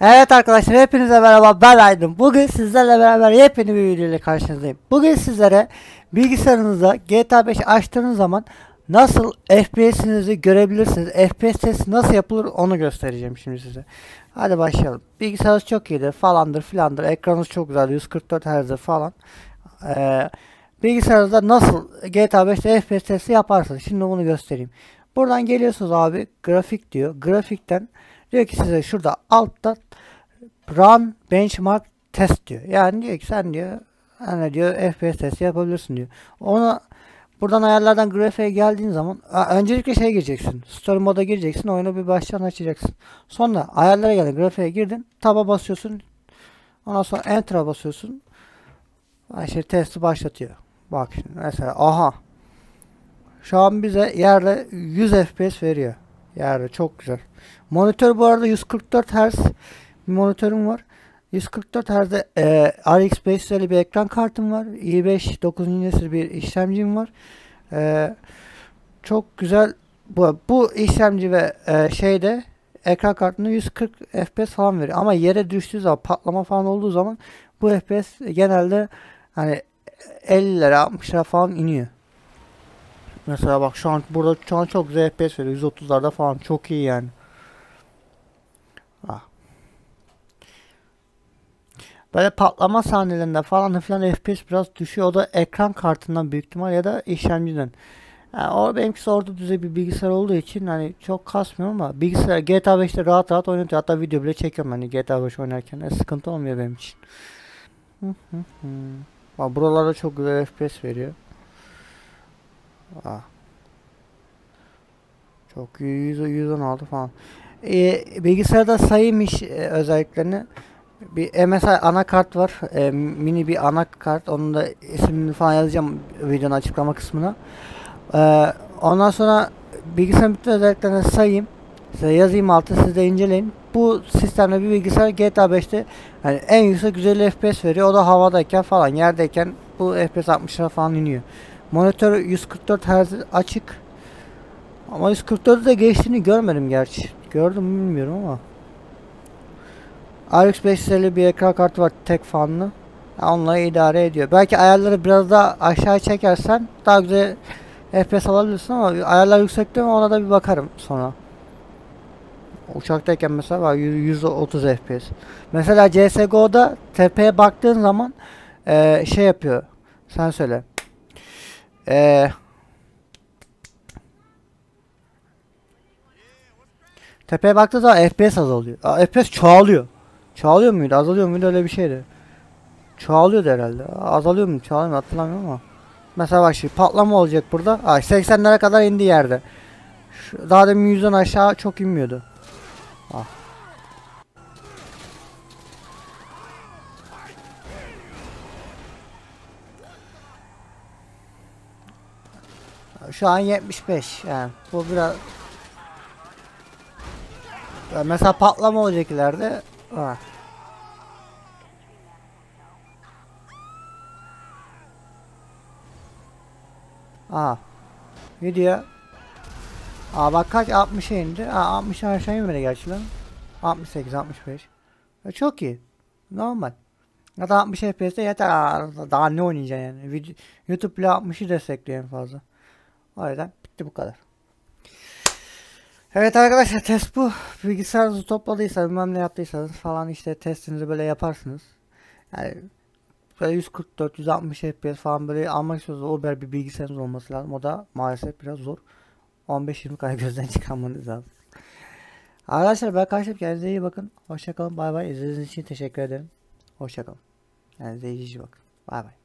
Evet arkadaşlar, hepinize merhaba, ben Aydın. Bugün sizlerle beraber yepyeni bir video ile karşınızdayım. Bugün sizlere bilgisayarınızda GTA 5 açtığınız zaman nasıl FPS'inizi görebilirsiniz, FPS testi nasıl yapılır onu göstereceğim şimdi size. Hadi başlayalım. Bilgisayarınız çok iyidir falandır filandır, ekranınız çok güzel, 144 Hz falan. Bilgisayarınızda nasıl GTA 5'te FPS testi yaparsınız, şimdi bunu göstereyim. Buradan geliyorsunuz abi, grafik diyor. Grafikten diyor ki size şurada altta Run Benchmark Test diyor. Yani diyor ki sen diyor hani diyor FPS testi yapabilirsin diyor. Onu buradan ayarlardan grafiğe geldiğin zaman öncelikle şeye gireceksin. Story moda gireceksin. Oyunu bir baştan açacaksın. Sonra ayarlara geldin. Grafiğe girdin. Tab'a basıyorsun. Ondan sonra Enter'a basıyorsun. İşte testi başlatıyor. Bak şimdi mesela aha. Şu an bize yerde 100 FPS veriyor. Yerde çok güzel. Monitör bu arada 144 Hz bir monitörüm var. 144 Hz'de RX 550 bir ekran kartım var. i5 9. nesil bir işlemcim var. Çok güzel bu işlemci ve şeyde ekran kartında 140 FPS falan veriyor. Ama yere düştüğü zaman, patlama falan olduğu zaman bu FPS genelde hani 50'lere 60'lara falan iniyor. Mesela bak şu an burada çok güzel FPS veriyor. 130'larda falan çok iyi yani. Ah. Böyle patlama sahnelerinde falan filan FPS biraz düşüyor. O da ekran kartından büyük ihtimal ya da işlemciden. Yani benimkisi orta düzey bir bilgisayar olduğu için hani çok kasmıyor ama bilgisayar GTA 5'te rahat rahat oynatıyor. Hatta video bile çekiyorum hani GTA 5 oynarken. Sıkıntı olmuyor benim için. Bak buralarda çok güzel FPS veriyor. Ah. Çok 116 falan. Bilgisayarda sayayım özelliklerini. Bir MSI anakart var. Mini bir anakart. Onun da ismini falan yazacağım videonun açıklama kısmına. Ondan sonra bilgisayarın bütün özelliklerini sayayım. Size yazayım altı, siz de inceleyin. Bu sistemde bir bilgisayar GTA 5'te yani en yüksek 150 FPS veriyor. O da havadayken falan, yerdeyken bu FPS 60'lara falan iniyor. Monitör 144 Hz açık. Ama 144'ü de geçtiğini görmedim gerçi. Gördüm mü bilmiyorum ama. RX 550 bir ekran kartı var, tek fanlı. Onunla idare ediyor. Belki ayarları biraz daha aşağı çekersen daha güzel FPS alabilirsin ama ayarlar yüksekte mi ona da bir bakarım sonra. Uçaktayken mesela var 130 FPS. Mesela CSGO'da tepeye baktığın zaman şey yapıyor. Sen söyle. Tepeye baktığı zaman FPS azalıyor. FPS çoğalıyor. Çoğalıyor muydu? Azalıyor muydu? Öyle bir şeydi. Çoğalıyordu herhalde. Azalıyor mu? Çoğalıyor mu? Hatırlamıyorum ama. Mesela bak şimdi patlama olacak burada. 80'lere kadar indi yerde. Daha demin 100'den aşağı çok inmiyordu. Ah. Şu an 75 yani. Bu biraz mesela patlama olacak ileride. Ah. Aa. Video. Bak kaç 60'a indi. 60'a aşağı inmedi gerçi lan. 68 65. Çok iyi. Normal. Hatta 60 FPS'te yeter. Daha ne oynayacaksın yani. YouTube bile 60'ı destekliyor en fazla. O yüzden bitti bu kadar. Evet arkadaşlar, test bu. Bilgisayarınızı topladıysanız, bilmem ne yaptıysanız falan işte testinizi böyle yaparsınız. Yani böyle 144 160 FPS falan böyle almak istiyorsanız o bir bilgisayarınız olması lazım. O da maalesef biraz zor. 15-20 kaya gözden çıkarmanız lazım. Arkadaşlar ben kaçtım, kendinize iyi bakın. Hoşçakalın, bay bay. İzlediğiniz için teşekkür ederim. Hoşçakalın. Kendinize iyi bakın. Bay bay.